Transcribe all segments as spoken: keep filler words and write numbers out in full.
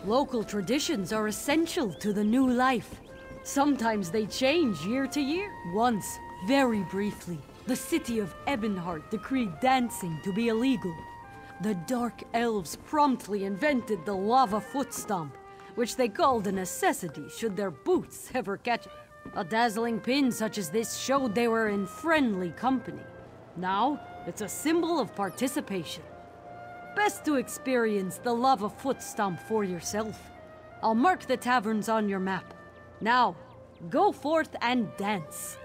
Local traditions are essential to the new life. Sometimes they change year to year. Once, very briefly, the city of Ebonheart decreed dancing to be illegal. The Dark Elves promptly invented the lava foot stomp, which they called a necessity should their boots ever catch. A dazzling pin such as this showed they were in friendly company. Now, it's a symbol of participation. Best to experience the lava foot stomp for yourself. I'll mark the taverns on your map. Now, go forth and dance.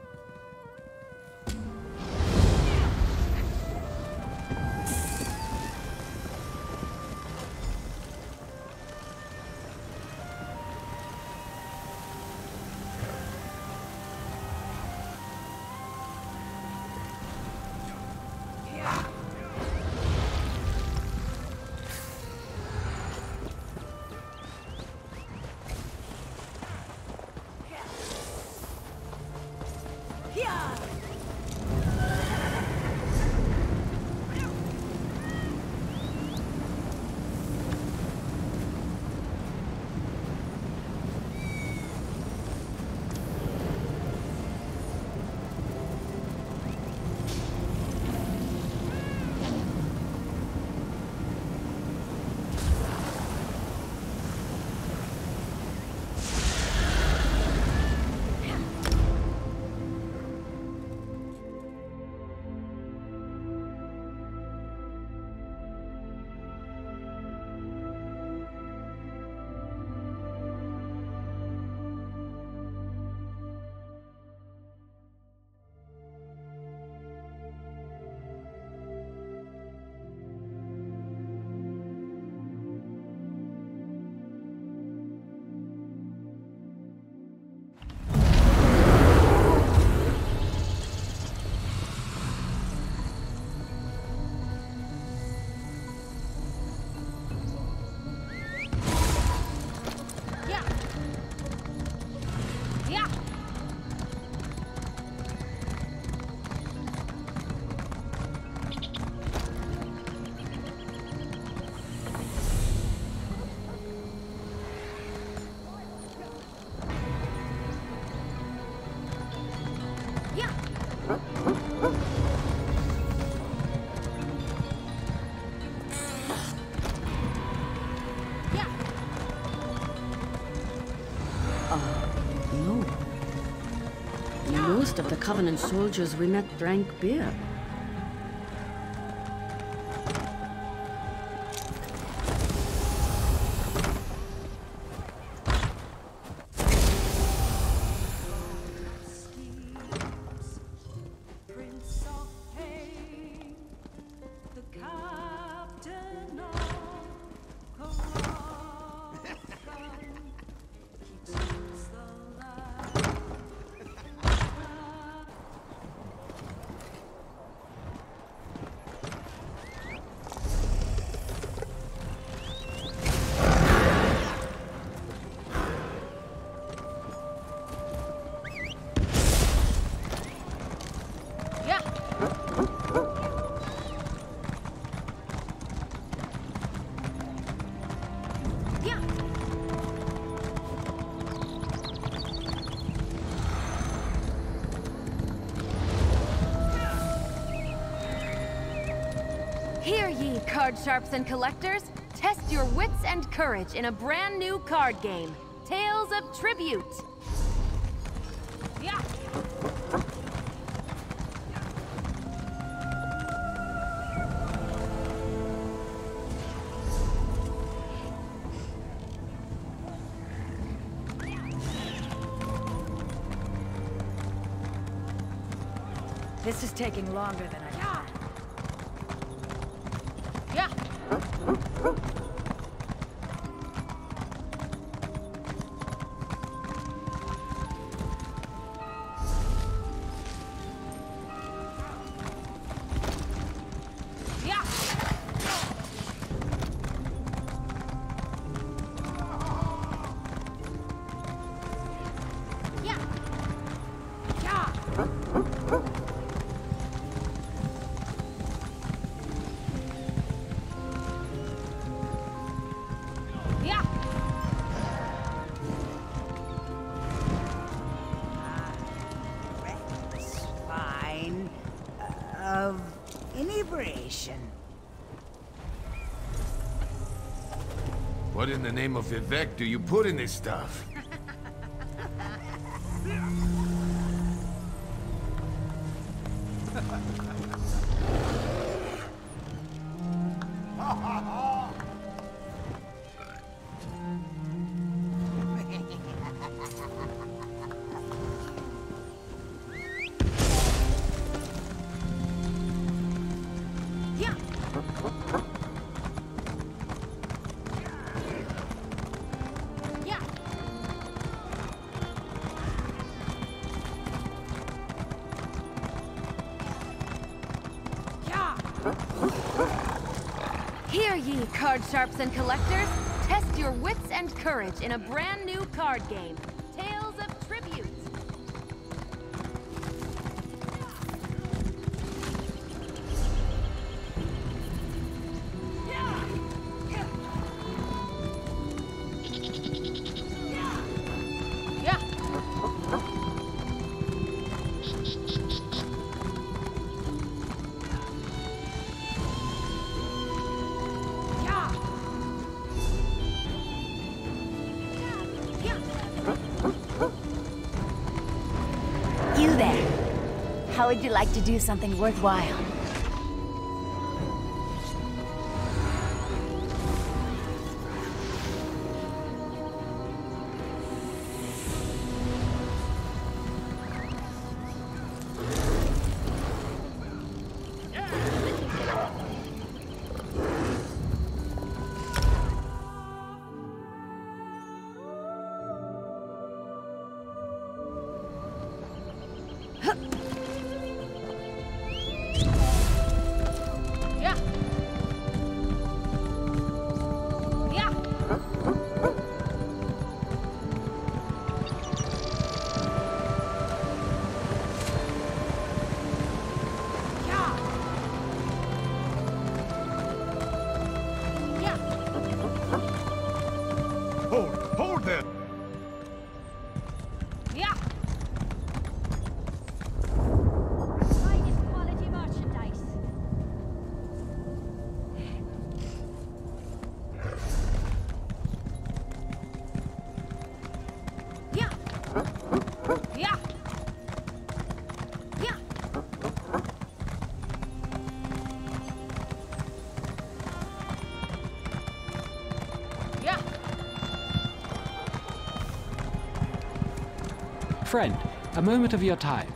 Most of the Covenant soldiers we met drank beer. Hear ye, card sharps and collectors! Test your wits and courage in a brand new card game, Tales of Tribute! Yeah. This is taking longer than I thought. Yeah. What in the name of Vivec do you put in this stuff? Hear ye, card sharps and collectors! Test your wits and courage in a brand new card game, Tales of Tribute! You there. How would you like to do something worthwhile? Hold, hold there! Finest quality merchandise. Yeah! Yeah! Yeah! Yeah! Friend, a moment of your time.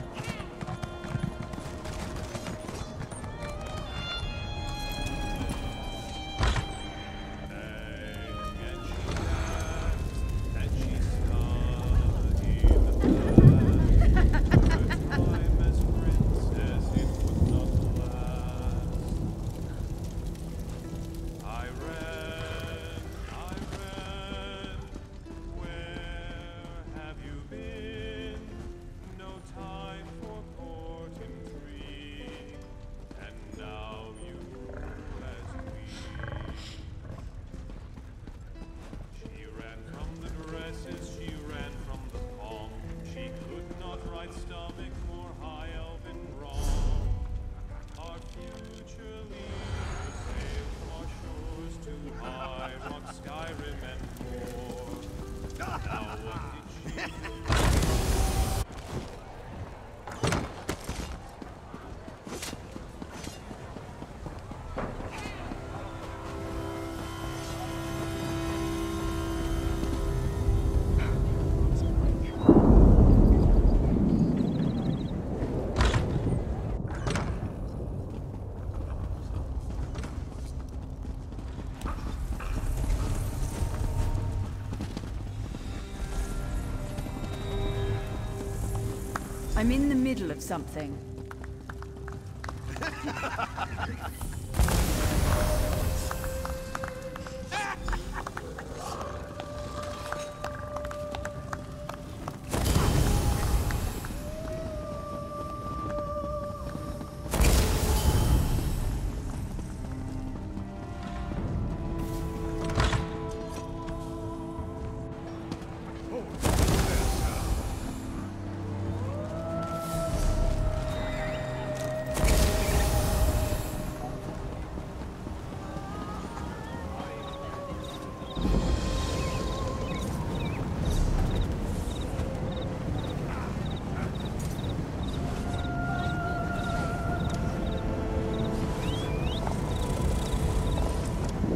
I'm in the middle of something.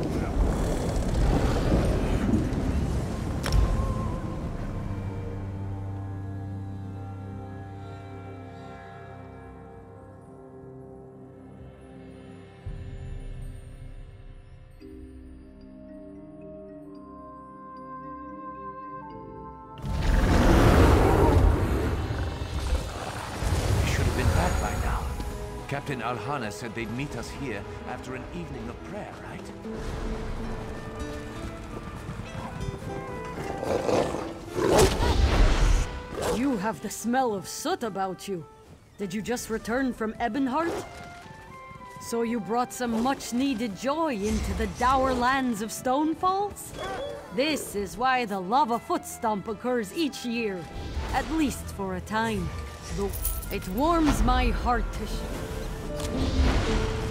Captain Alhana said they'd meet us here after an evening of prayer, right? You have the smell of soot about you. Did you just return from Ebonheart? So you brought some much-needed joy into the dour lands of Stonefalls? This is why the Lava Footstomp occurs each year, at least for a time. Though it warms my heart to sh-